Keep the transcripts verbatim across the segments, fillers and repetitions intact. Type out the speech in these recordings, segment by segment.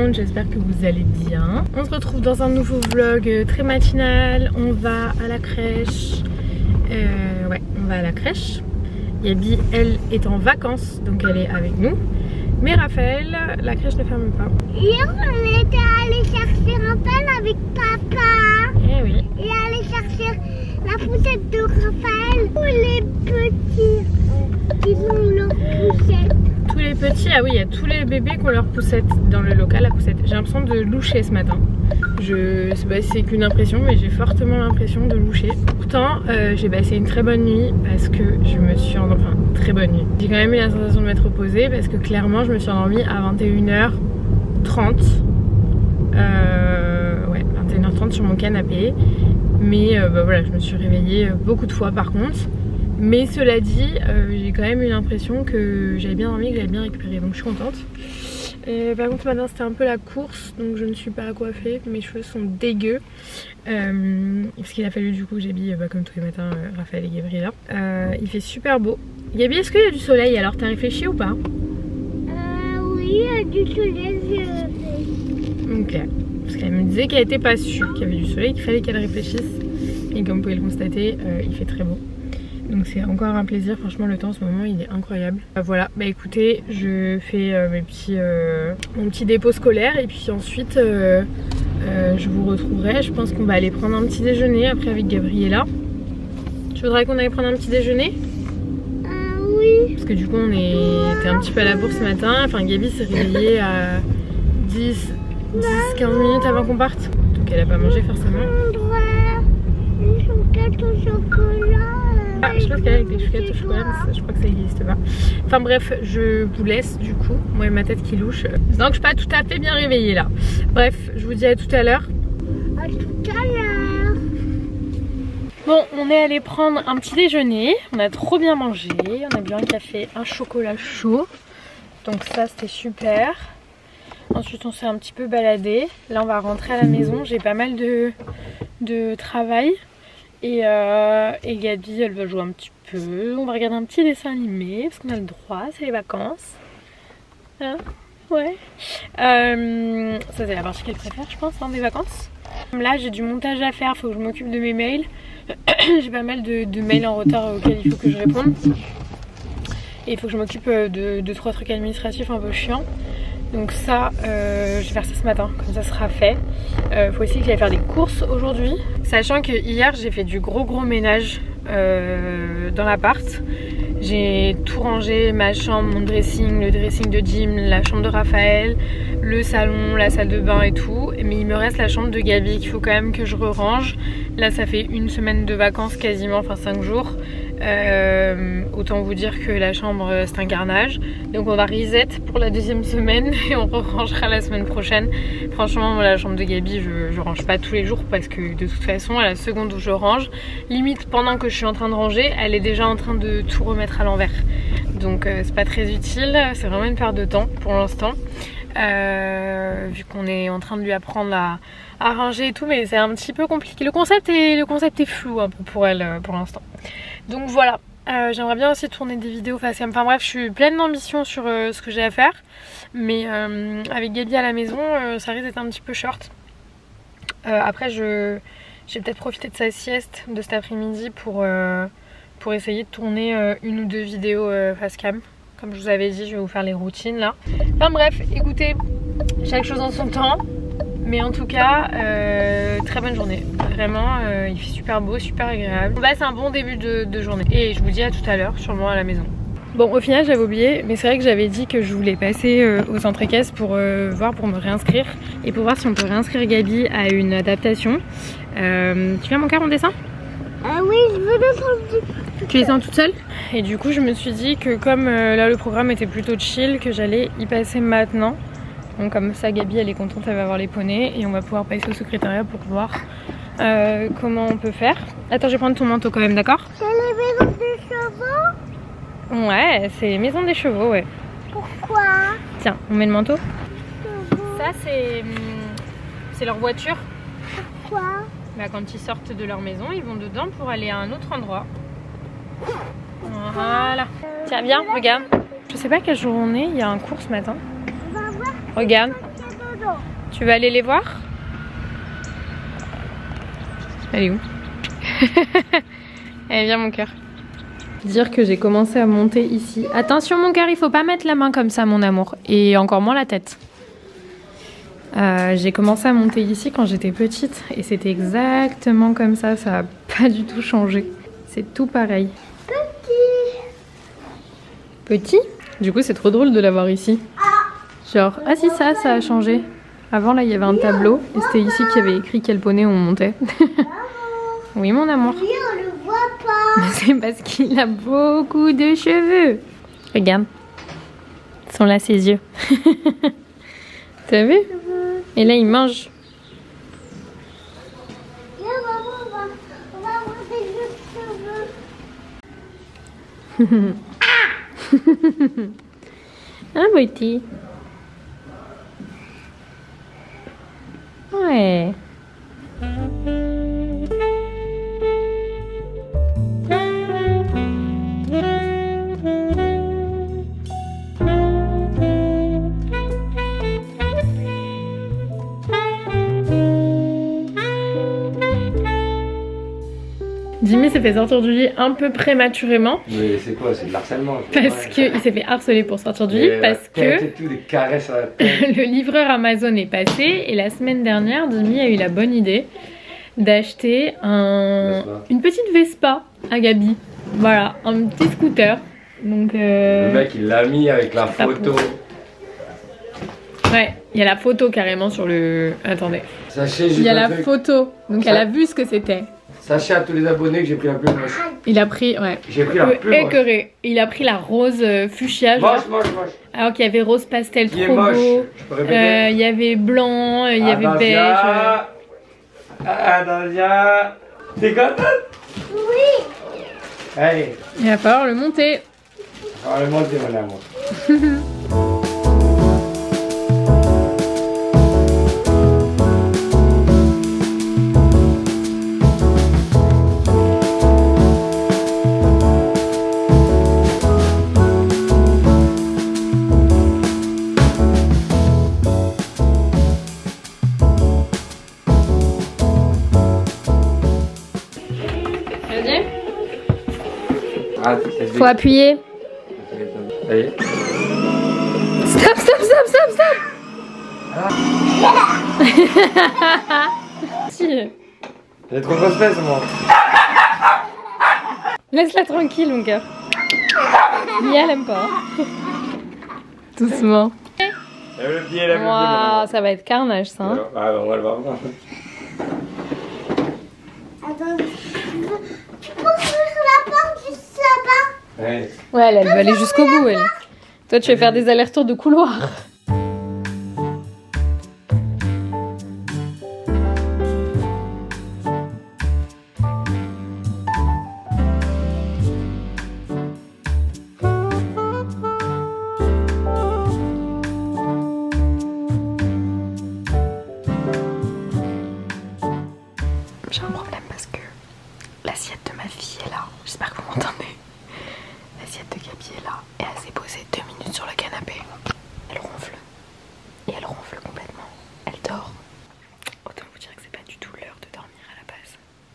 monde, j'espère que vous allez bien. On se retrouve dans un nouveau vlog très matinal. On va à la crèche. Euh, ouais, on va à la crèche. Yabi, elle, est en vacances, donc elle est avec nous. Mais Raphaël, la crèche ne ferme pas. Hier, on était allé chercher Raphaël avec papa. Eh oui. Et aller chercher la poussette de Raphaël. Tous les petits qui ont leur poussette. Tous les petits, ah oui, il y a tous les bébés qui ont leur poussette dans le local, la poussette. J'ai l'impression de loucher ce matin. Je sais pas si c'est qu'une impression, mais j'ai fortement l'impression de loucher. Pourtant, euh, j'ai passé une très bonne nuit parce que je me suis endormie. Enfin, très bonne nuit. J'ai quand même eu la sensation de m'être reposée parce que clairement, je me suis endormie à vingt et une heures trente. Euh, ouais, vingt et une heures trente sur mon canapé. Mais euh, bah voilà, je me suis réveillée beaucoup de fois par contre. Mais cela dit, euh, j'ai quand même eu l'impression que j'avais bien dormi, que j'avais bien récupéré, donc je suis contente. Et par contre, maintenant c'était un peu la course, donc je ne suis pas coiffée, mes cheveux sont dégueux. Euh, parce qu'il a fallu du coup, Gabi, bah, comme tous les matins, euh, Raphaël et Gabriela. Euh, il fait super beau. Gabi, est-ce qu'il y a du soleil alors? T'as réfléchi ou pas? Euh, oui, il y a du soleil, j'ai réfléchi. Ok, parce qu'elle me disait qu'elle était pas sûre qu'il y avait du soleil, qu'il fallait qu'elle réfléchisse. Et comme vous pouvez le constater, euh, il fait très beau. Donc c'est encore un plaisir, franchement le temps en ce moment il est incroyable. Euh, voilà, bah écoutez, je fais euh, mes petits, euh, mon petit dépôt scolaire et puis ensuite euh, euh, je vous retrouverai. Je pense qu'on va aller prendre un petit déjeuner après avec Gabriela. Tu voudrais qu'on aille prendre un petit déjeuner? Euh, oui. Parce que du coup on était un petit peu à la bourse ce matin. Enfin Gabi s'est réveillée à dix quinze minutes avant qu'on parte. Donc elle a pas mangé forcément. Une chouquette au chocolat. Ah, je pense qu'elle est avec des chouquettes au chocolat, mais je crois que ça n'existe pas. Enfin bref, je vous laisse du coup, moi et ma tête qui louche. Donc je suis pas tout à fait bien réveillée là. Bref, je vous dis à tout à l'heure. À tout à l'heure. Bon, on est allé prendre un petit déjeuner. On a trop bien mangé. On a bu un café, un chocolat chaud. Donc ça c'était super. Ensuite on s'est un petit peu baladé. Là on va rentrer à la maison. J'ai pas mal de, de travail. Et, euh, et Gabi elle va jouer un petit peu, on va regarder un petit dessin animé parce qu'on a le droit, c'est les vacances. Hein? Ouais. Euh, ça c'est la partie qu'elle préfère je pense, hein, des vacances. Là j'ai du montage à faire, faut que je m'occupe de mes mails. J'ai pas mal de, de mails en retard auxquels il faut que je réponde. Et il faut que je m'occupe de deux trois trucs administratifs un peu chiants. Donc ça, euh, je vais faire ça ce matin, comme ça sera fait. Euh, faut aussi que j'aille faire des courses aujourd'hui. Sachant que hier j'ai fait du gros gros ménage euh, dans l'appart. J'ai tout rangé, ma chambre, mon dressing, le dressing de Jim, la chambre de Raphaël, le salon, la salle de bain et tout. Mais il me reste la chambre de Gabi qu'il faut quand même que je re-range. Là ça fait une semaine de vacances quasiment, enfin cinq jours. Euh, autant vous dire que la chambre c'est un carnage. Donc on va reset pour la deuxième semaine et on rangera la semaine prochaine. Franchement moi, la chambre de Gabi je, je range pas tous les jours parce que de toute façon à la seconde où je range, limite pendant que je suis en train de ranger, elle est déjà en train de tout remettre à l'envers. Donc euh, c'est pas très utile, c'est vraiment une perte de temps pour l'instant. Euh, vu qu'on est en train de lui apprendre à, à ranger et tout, mais c'est un petit peu compliqué. Le concept est, le concept est flou un peu pour elle pour l'instant. Donc voilà, euh, j'aimerais bien aussi tourner des vidéos face cam. Enfin bref, je suis pleine d'ambition sur euh, ce que j'ai à faire. Mais euh, avec Gabi à la maison, euh, ça risque d'être un petit peu short. Euh, après, je, j'ai peut-être profité de sa sieste de cet après-midi pour, euh, pour essayer de tourner euh, une ou deux vidéos euh, face cam. Comme je vous avais dit, je vais vous faire les routines là. Enfin bref, écoutez, chaque chose en son temps. Mais en tout cas, euh, très bonne journée. Vraiment, euh, il fait super beau, super agréable. Bah, c'est un bon début de, de journée. Et je vous dis à tout à l'heure, sûrement à la maison. Bon, au final, j'avais oublié, mais c'est vrai que j'avais dit que je voulais passer euh, au centre équestre pour euh, voir, pour me réinscrire. Et pour voir si on peut réinscrire Gabi à une adaptation. Euh, tu viens mon cœur en dessin? Ah oui, je veux descendre. Tu descends toute seule? Et du coup, je me suis dit que comme euh, là, le programme était plutôt chill, que j'allais y passer maintenant. Donc comme ça Gabi elle est contente, elle va avoir les poneys et on va pouvoir passer au secrétariat pour voir euh, comment on peut faire. Attends, je vais prendre ton manteau quand même, d'accord? C'est les maisons des chevaux? Ouais, c'est les maisons des chevaux, ouais. Pourquoi? Tiens, on met le manteau. Chevaux. Ça c'est c'est leur voiture. Pourquoi? Bah, quand ils sortent de leur maison, ils vont dedans pour aller à un autre endroit. Voilà. Tiens, viens, regarde. Je sais pas quel jour on est, il y a un cours ce matin. Regarde. Tu vas aller les voir? Elle est où? Elle vient mon cœur. Dire que j'ai commencé à monter ici. Attention mon cœur, il faut pas mettre la main comme ça mon amour. Et encore moins la tête. Euh, j'ai commencé à monter ici quand j'étais petite. Et c'était exactement comme ça. Ça a pas du tout changé. C'est tout pareil. Petit. Petit? Du coup c'est trop drôle de l'avoir ici. Genre, ah si ça, ça a changé. Avant là il y avait un tableau. Et c'était ici qu'il y avait écrit quel poney on montait. Oui mon amour. Lui, on le voit pas. C'est parce qu'il a beaucoup de cheveux. Regarde. Ils sont là ses yeux. T'as vu? Et là il mange. Viens maman, on va, on va avoir des cheveux. Un petit. Ouais. Jimmy s'est fait sortir du lit un peu prématurément. Mais c'est quoi? C'est de l'harcèlement. Parce qu'il s'est fait harceler pour sortir du lit. Parce que tout, des caresses à la tête. Le livreur Amazon est passé. Et la semaine dernière, Jimmy a eu la bonne idée d'acheter un... une petite Vespa à Gabi. Voilà, un petit scooter. Donc euh... Le mec il l'a mis avec la photo. Ouais, il y a la photo carrément sur le... Attendez. Sachez, il y a la truc. photo. Donc Ça... elle a vu ce que c'était. Sachez à tous les abonnés que j'ai pris la plus moche. Il a pris, ouais. J'ai pris la plus moche. Écœuré. Il a pris la rose euh, fuchsia. Moche, moche, moche. Alors qu'il y avait rose pastel qui trop est moche. beau. Je peux répéter. Euh, il y avait blanc, il y avait Anasia. beige. Anasia. T'es contente? Oui. Allez. Il va falloir le monter. On va le monter mon amour. Faut appuyer. Allez. Stop, stop, stop, stop, stop. Ah. Si. J'ai trop grosse pèse moi. Laisse-la tranquille mon cœur. Mia elle aime pas. Doucement. Lève le pied, lève Wow, le pied. ça va être carnage ça. Hein. Ah, on va le voir. Attends, tu peux ouvrir la porte juste là-bas? Ouais. Ouais, elle, elle veut aller jusqu'au bout elle. Toi tu vas faire des allers-retours de couloir. J'ai un problème parce que l'assiette de ma fille est là. J'espère que vous m'entendez. L'assiette de Gabi est là et elle s'est posée deux minutes sur le canapé. Elle ronfle. Et elle ronfle complètement. Elle dort. Autant vous dire que c'est pas du tout l'heure de dormir à la base.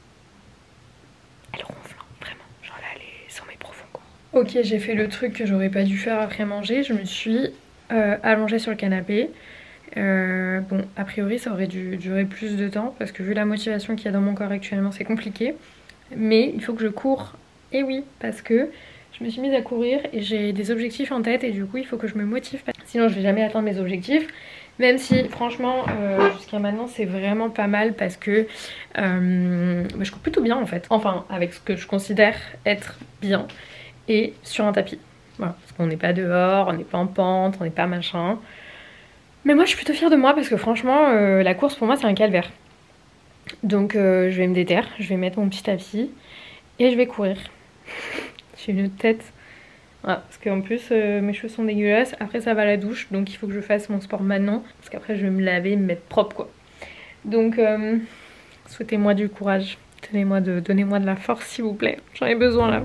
Elle ronfle, hein, vraiment. Genre là, elle est sommeil profond quoi. Ok, j'ai fait le truc que j'aurais pas dû faire après manger. Je me suis euh, allongée sur le canapé. Euh, bon, a priori ça aurait dû durer plus de temps parce que vu la motivation qu'il y a dans mon corps actuellement c'est compliqué. Mais il faut que je cours. Et oui, parce que je me suis mise à courir et j'ai des objectifs en tête et du coup il faut que je me motive. Sinon je vais jamais atteindre mes objectifs. Même si franchement euh, jusqu'à maintenant c'est vraiment pas mal parce que euh, bah, je cours plutôt bien en fait. Enfin avec ce que je considère être bien et sur un tapis. Voilà, parce qu'on n'est pas dehors, on n'est pas en pente, on n'est pas machin. Mais moi je suis plutôt fière de moi parce que franchement euh, la course pour moi c'est un calvaire. Donc euh, je vais me déterre, je vais mettre mon petit tapis et je vais courir. J'ai une tête. Voilà, parce qu'en plus euh, mes cheveux sont dégueulasses, après ça va à la douche donc il faut que je fasse mon sport maintenant parce qu'après je vais me laver et me mettre propre quoi. Donc euh, souhaitez-moi du courage, donnez-moi de, donnez-moi de la force s'il vous plaît, j'en ai besoin là.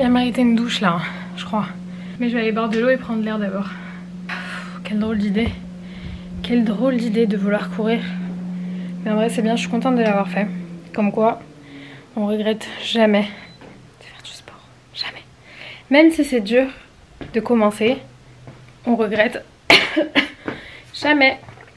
bien mérité une douche là, hein, je crois. Mais je vais aller boire de l'eau et prendre l'air d'abord. Quelle drôle d'idée. Quelle drôle d'idée de vouloir courir. Mais en vrai c'est bien, je suis contente de l'avoir fait. Comme quoi, on regrette jamais de faire du sport. Jamais. Même si c'est dur de commencer, on regrette jamais.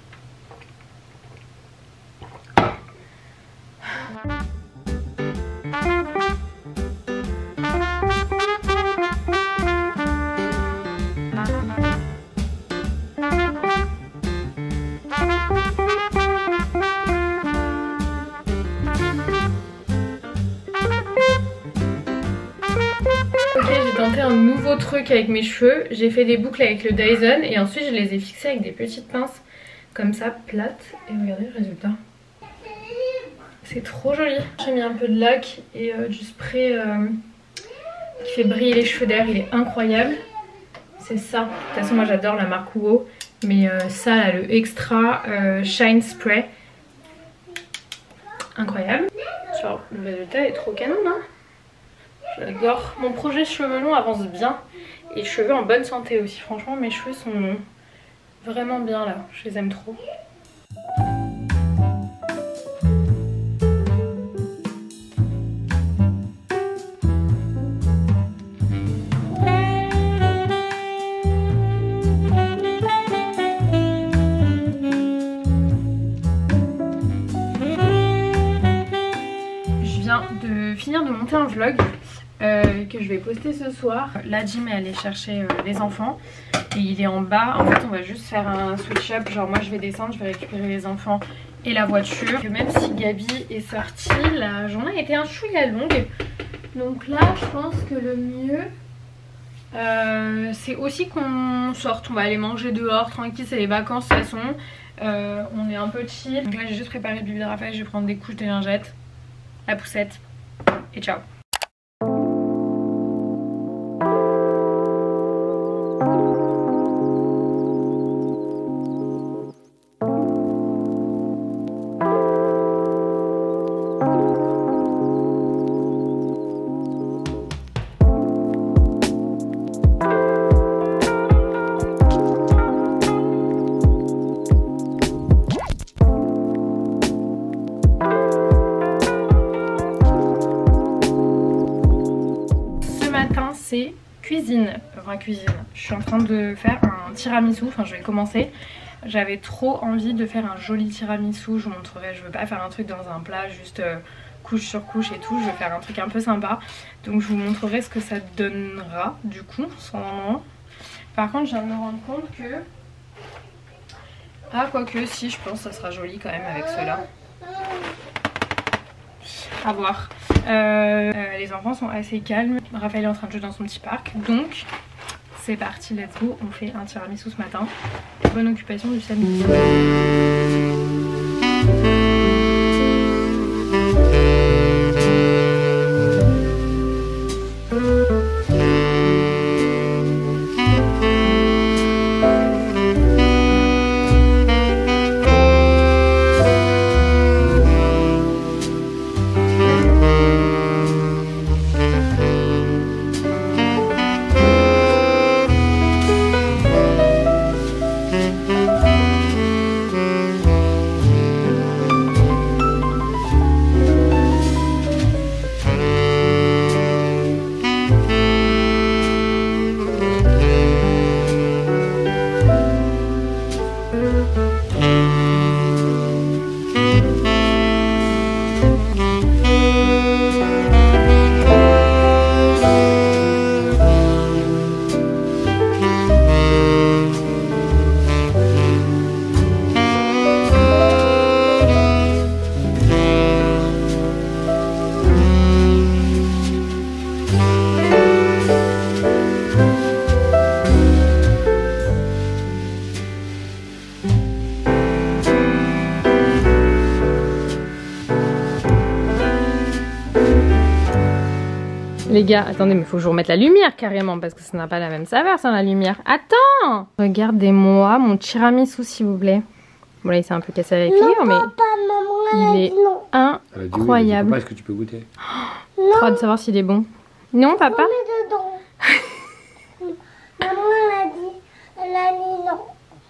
Un nouveau truc avec mes cheveux, j'ai fait des boucles avec le Dyson et ensuite je les ai fixées avec des petites pinces comme ça plates et regardez le résultat, c'est trop joli. J'ai mis un peu de lac et euh, du spray euh, qui fait briller les cheveux d'air, il est incroyable, c'est ça. De toute façon moi j'adore la marque Uo, mais euh, ça là, le Extra euh, Shine Spray, incroyable. Genre, le résultat est trop canon hein. J'adore. Mon projet cheveux longs avance bien. Et cheveux en bonne santé aussi. Franchement, mes cheveux sont vraiment bien là. Je les aime trop. Je viens de finir de monter un vlog. Euh, que je vais poster ce soir. Là Jim est allé chercher euh, les enfants et il est en bas. En fait on va juste faire un switch up, genre moi je vais descendre, je vais récupérer les enfants et la voiture. Et même si Gabi est sortie, la journée a été un chouïa longue. Donc là je pense que le mieux euh, c'est aussi qu'on sorte. On va aller manger dehors tranquille, c'est les vacances de toute façon. euh, On est un peu chill. Donc là j'ai juste préparé le bébé de Raphaël, je vais prendre des couches, des lingettes, la poussette et ciao. Cuisine, enfin cuisine, je suis en train de faire un tiramisu, enfin je vais commencer. J'avais trop envie de faire un joli tiramisu, je vous montrerai, je veux pas faire un truc dans un plat juste euh, couche sur couche et tout, je veux faire un truc un peu sympa. Donc je vous montrerai ce que ça donnera du coup, sans moment. Par contre je viens de me rendre compte que... Ah quoique si, je pense que ça sera joli quand même avec ceux-là. À voir. Euh, euh, les enfants sont assez calmes. Raphaël est en train de jouer dans son petit parc. Donc c'est parti, let's go. On fait un tiramisu ce matin. Bonne occupation du samedi. Les gars, attendez, mais il faut que je vous remette la lumière carrément parce que ça n'a pas la même saveur sans la lumière. Attends! Regardez-moi mon tiramisu s'il vous plaît. Bon là il s'est un peu cassé avec l'équilibre mais papa, maman, il est incroyable. Est-ce que tu peux goûter? Trop hâte de savoir s'il est bon. Non papa? On met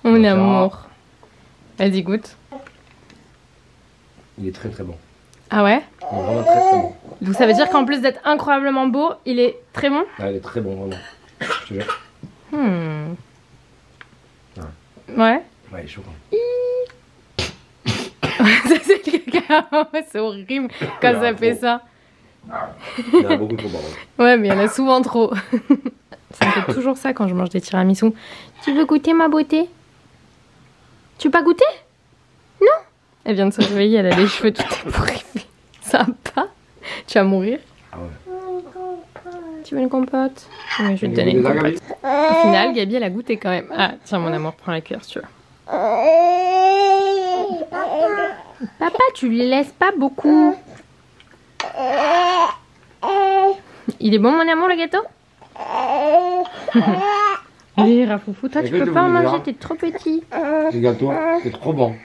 Mon amour. Vas-y, goûte. Il est très très bon. Ah ouais? Il est vraiment très très bon. Donc ça veut dire qu'en plus d'être incroyablement beau, il est très bon? Ah, il est très bon, vraiment. Je te jure. Hmm. Ouais. Ouais. Ouais, il est chaud. Ça c'est le caca. C'est horrible quand Il y en ça a fait trop. ça. Il y en a beaucoup trop, pardon. Ouais, mais il y en a souvent trop. Ça me fait toujours ça quand je mange des tiramisu. Tu veux goûter ma beauté? Tu veux pas goûter? Non? Elle vient de se réveiller, elle a les cheveux tout ébouriffés. Ça va pas? Tu vas mourir? Ah ouais. Tu veux une compote? Oui, je vais te donner une compote. Au final, Gabi, elle a goûté quand même. Ah, tiens, mon amour, prends la cuillère si tu veux. Papa, tu lui laisses pas beaucoup. Il est bon, mon amour, le gâteau? Oui, Rafoufou, toi, tu peux pas en manger, t'es trop petit. Le gâteau, c'est trop bon.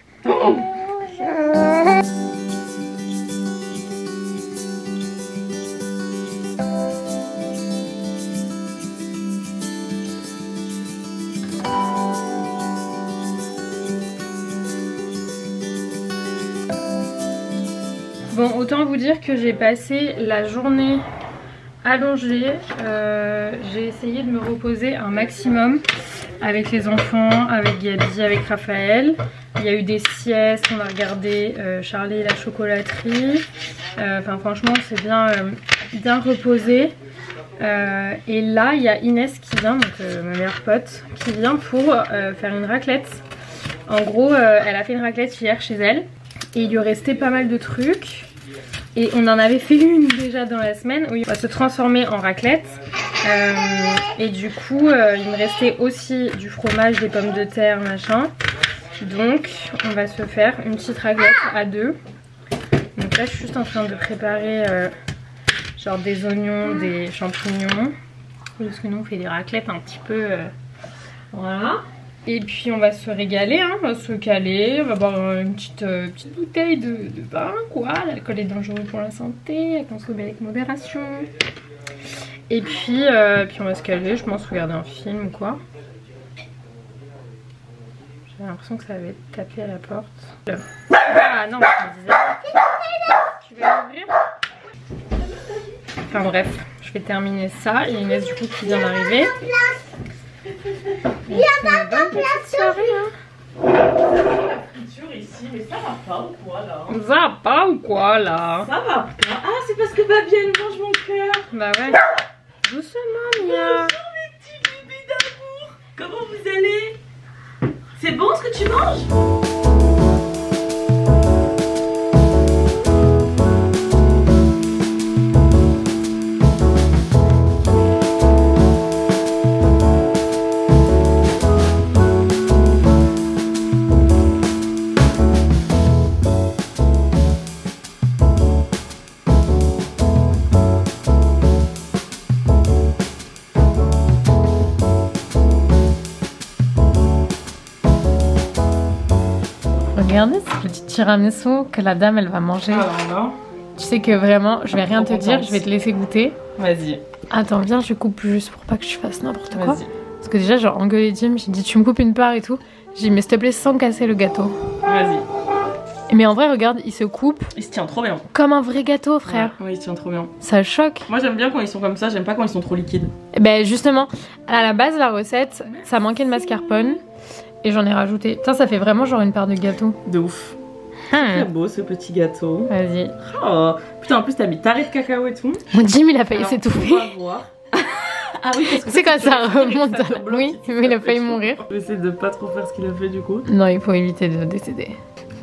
Bon, autant vous dire que j'ai passé la journée allongée. Euh, j'ai essayé de me reposer un maximum avec les enfants, avec Gabi, avec Raphaël. Il y a eu des siestes, on a regardé euh, Charlie et la chocolaterie. Euh, enfin, franchement, c'est bien, euh, bien reposé. Euh, et là, il y a Inès qui vient, donc euh, ma meilleure pote, qui vient pour euh, faire une raclette. En gros, euh, elle a fait une raclette hier chez elle. Et il lui restait pas mal de trucs. Et on en avait fait une déjà dans la semaine où il va se transformer en raclette. Euh, et du coup, euh, il me restait aussi du fromage, des pommes de terre, machin. Donc, on va se faire une petite raclette à deux. Donc là, je suis juste en train de préparer euh, genre des oignons, des champignons. Parce que nous, on fait des raclettes un petit peu... Euh, voilà. Et puis on va se régaler, hein, on va se caler, on va boire une petite, euh, petite bouteille de, de vin, quoi. L'alcool est dangereux pour la santé, à consommer avec modération. Et puis, euh, puis on va se caler, je pense, regarder un film ou quoi. J'ai l'impression que ça va taper à la porte. Ah non, je me disais. Tu vas l'ouvrir? Enfin bref, je vais terminer ça. Il y a Inès du coup qui vient d'arriver. Il y a pas de petite soirée, hein. Ici, mais ça va pas ou quoi là? Ça va pas ou quoi là? Ça va pas. Ah, c'est parce que Babi elle mange mon cœur. Bah ouais. Doucement, Mia. Bonjour mes petits bébés d'amour. Comment vous allez? C'est bon ce que tu manges? Regardez ce petit tiramisu que la dame elle va manger. Alors non. Tu sais que vraiment, je vais rien te dire, je vais te laisser goûter. Vas-y. Attends, viens, je coupe juste pour pas que je fasse n'importe quoi. Vas-y. Parce que déjà, genre, engueulé Jim, j'ai dit tu me coupes une part et tout. J'ai dit mais s'il te plaît, sans casser le gâteau. Vas-y. Mais en vrai, regarde, il se coupe Il se tient trop bien. comme un vrai gâteau, frère. Ouais, ouais, il se tient trop bien. Ça choque. Moi j'aime bien quand ils sont comme ça, j'aime pas quand ils sont trop liquides. Et ben justement, à la base, la recette, ça manquait de mascarpone. Et j'en ai rajouté. Putain, ça fait vraiment genre une part de gâteau. De ouf. Très Hmm. beau ce petit gâteau. Vas-y. Oh. Putain, en plus t'as mis taré de cacao et tout. Mon Jim, il a failli Alors, s'étouffer. on va voir. Ah oui, parce que C'est quand tu ça peux remonte. ça te bloque, Oui, ça mais il a fait failli chaud. mourir. Je vais essayer de pas trop faire ce qu'il a fait du coup. Non, il faut éviter de décéder.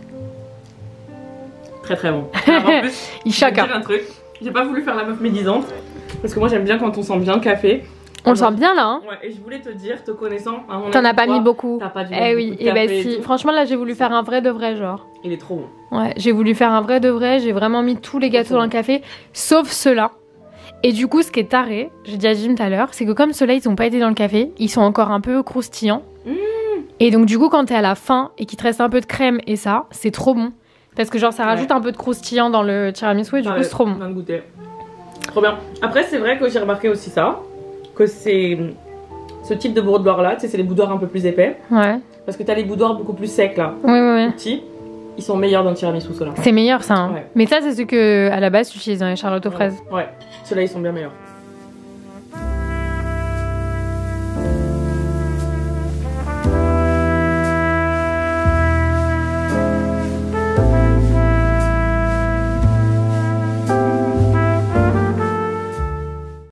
Très très bon. Alors, en plus, Il je vais choque. te dire un truc. J'ai pas voulu faire la meuf médisante. Parce que moi j'aime bien quand on sent bien le café. On le sent bien là, hein. Ouais, et je voulais te dire, te connaissant, à mon T'en as avis, pas toi, mis beaucoup. T'as pas dû Eh mettre oui, beaucoup de et bah café et si. tout. Franchement, là, j'ai voulu faire un vrai de vrai, genre. Il est trop bon. Ouais, j'ai voulu faire un vrai de vrai. J'ai vraiment mis tous les gâteaux dans le café, sauf ceux-là. Et du coup, ce qui est taré, j'ai dit à Jim tout à l'heure, c'est que comme ceux-là, ils ont pas été dans le café, ils sont encore un peu croustillants. Mmh. Et donc, du coup, quand t'es à la fin et qu'il te reste un peu de crème et ça, c'est trop bon. Parce que, genre, ça rajoute Ouais. un peu de croustillant dans le tiramisu et du Ah coup, ouais, c'est trop bon. on vient de goûter. Trop bien. Après, c'est vrai que j'ai remarqué aussi ça, que c'est ce type de boudoir là, tu sais, c'est les boudoirs un peu plus épais. Ouais. Parce que t'as les boudoirs beaucoup plus secs là. Oui, oui, oui. Petits. Ils sont meilleurs dans le tiramisu ceux-là. C'est meilleur ça. Hein. Ouais. Mais ça, c'est ce que à la base tu utilises dans les charlottes aux fraises. Ouais, ceux-là ils sont bien meilleurs.